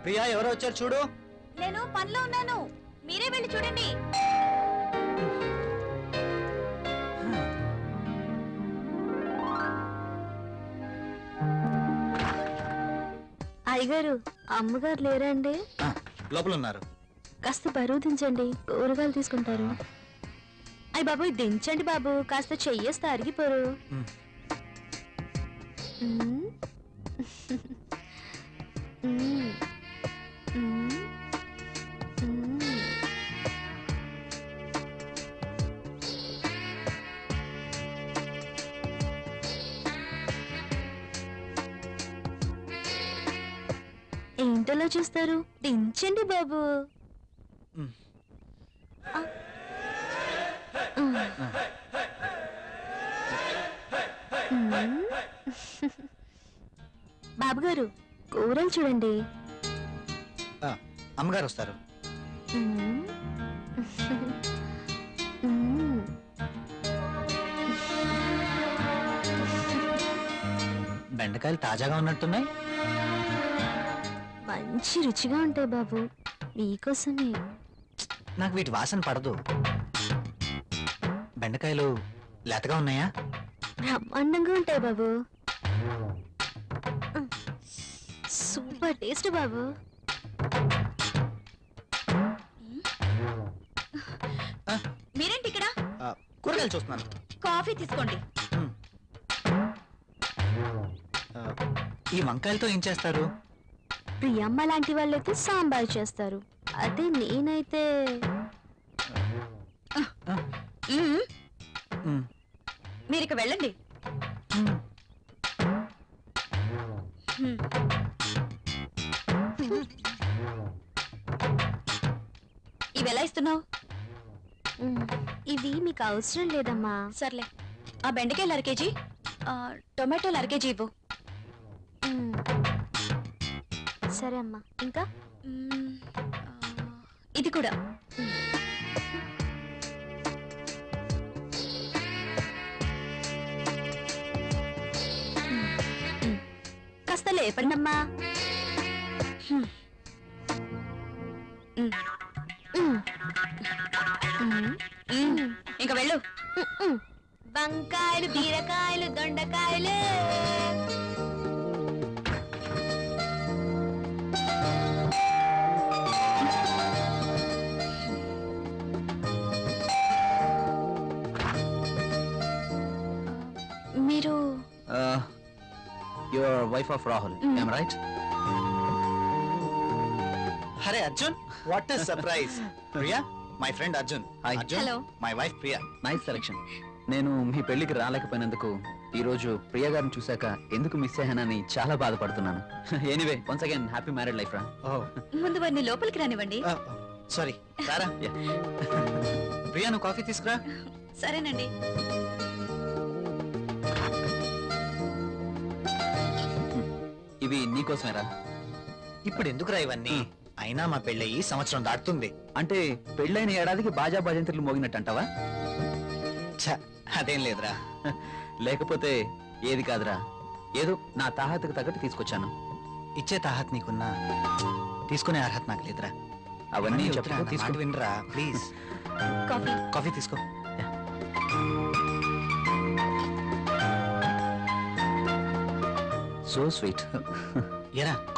ప్రియా ఎవరో వచ్చారు చూడు. నేను పనిలో ఉన్నాను, మీరే వెళ్ళి చూడండి. అయ్యగారు అమ్మగారు లేరండి? లోపల ఉన్నారు. కాస్త బరువు దించండి, కూరగాయలు తీసుకుంటారు. అయ్య బాబు దించండి బాబు, కాస్త చెయ్యేస్తే అరిగిపోరు. ఏంటలా చూస్తారు, దించండి బాబు. బాబు గారు కూరలు చూడండి. అమ్మగారు వస్తారు. బెండకాయలు తాజాగా ఉన్నట్టున్నాయి. మంచి రుచిగా ఉంటాయి బాబు, మీకోసమే. నాకు వీటి వాసన పడదు. బెండకాయలు లేతగా ఉన్నాయా? బ్రహ్మాండంగా ఉంటాయి బాబు, సూపర్ టేస్ట్ బాబు. మీరేంటి ఇక్కడ? కూరగాయలు చూస్తున్నాను. కాఫీ తీసుకోండి. ఈ వంకాయలతో ఏం చేస్తారు? ప్రియమ్మ లాంటి వాళ్ళైతే సాంబార్ చేస్తారు, అదే నేనైతే మీరిక వెళ్ళండి. ఇవి ఎలా ఇస్తున్నావు? ఇవి మీకు అవసరం లేదమ్మా. సర్లే, ఆ బెండకాయలు 1/2 కేజీ, టొమాటోలు 1/2 కేజీ ఇవ్వు. సరే అమ్మా. ఇంకా ఇది కూడా. కాస్త లేపండి అమ్మా. ఇంకా వెళ్ళు. వంకాయలు, బీరకాయలు, దొండకాయలు. మీరు your wife of Rahul, am I right? అరే Arjun, what a surprise. Priya, my friend Arjun. Arjun, hello. My wife Priya. Nice selection. నేను మీ పెళ్లికి రాలేకపోయినందుకు ఈ రోజు ప్రియా గారిని చూశాక ఎందుకు మిస్ అయ్యానని చాలా బాధపడుతున్నాను. Anyway, once again happy married life రా. ముందు వారిని లోపలికి రానివ్వండి. సారీ, రారా. ప్రియా, నువ్వు కాఫీ తీసుకురా. సరేనండి. ఇవి నీకోసమేరా. ఇప్పుడు ఎందుకురా ఇవన్నీ? అయినా మా పెళ్ళయి సంవత్సరం దాటుతుంది. అంటే పెళ్ళైన ఏడాదికి బాజా భజంత్రులు మోగినట్టు అంటావా? అదేం లేదురా. లేకపోతే ఏది కాదురా, ఏదో నా తాహతకు తగ్గట్టు తీసుకొచ్చాను. ఇచ్చే తాహత్ నీకున్నా, తీసుకునే అర్హత నాకు లేదురా. అవన్నీ చెప్తున్నా, తీసుకుని వినరా ప్లీజ్. కాఫీ. కాఫీ తీసుకో. So sweet. ఎరా